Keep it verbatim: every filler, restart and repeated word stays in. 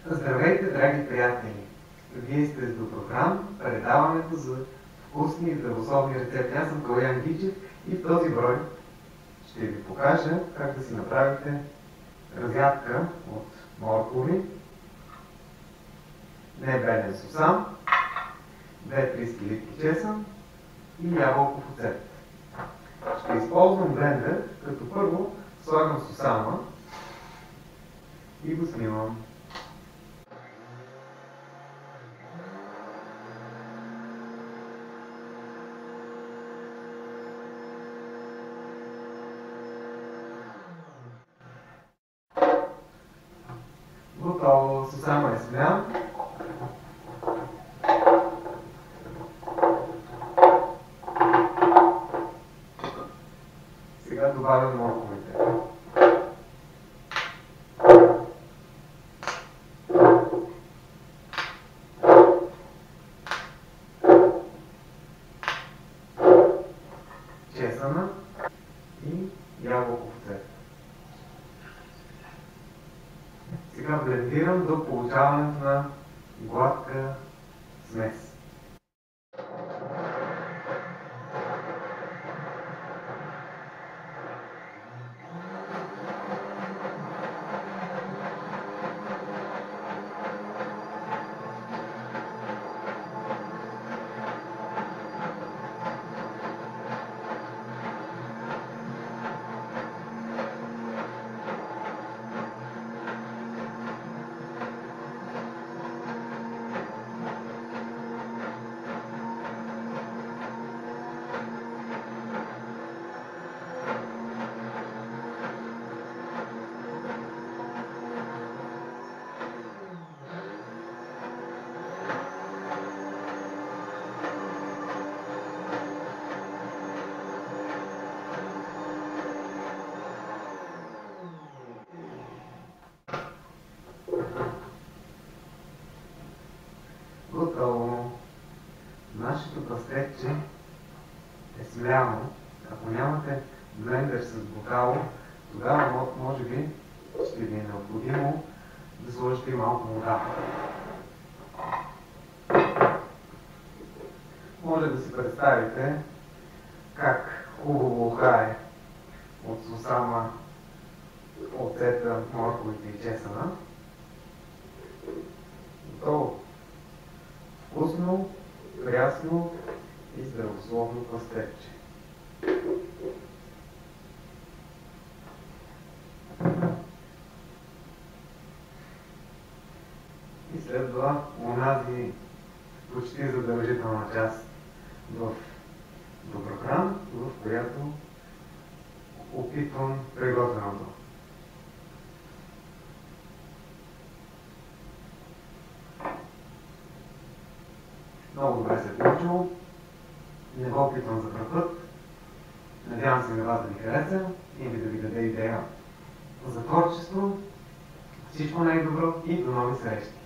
Здравейте, драги приятели! Вие сте с Доброхран, предаването за вкусни и здравословни рецепти. Аз съм Калоян Гичев и в този брой ще ви покажа как да си направите разядка от моркови, небелен сусам, две-три скилитки чесън и ябълков оцет. Ще използвам блендер, като първо слагам сусама и го снимам. Готово, сусама е смян. Сега добавям морковите. Чесъна и ябълков оцет. Сега блендирам до получаването на гладка смес. Готово. Нашето пастетче е смляно. Ако нямате блендер с бокал, тогава може би ще ви е необходимо да сложите и малко вода. Може да си представите как хубаво ухае от сусама, оцета, морковите и чесъна. Готово. Вкусно, прясно и здравословно пастетче. И следва онази почти задължителна част в Доброхран, в която опитвам приготвеното. Много добре се е получило. Не го опитвам за пръв път. Надявам се на вас да ви хареса и да ви даде идея за творчество. Всичко най-добро и до нови срещи!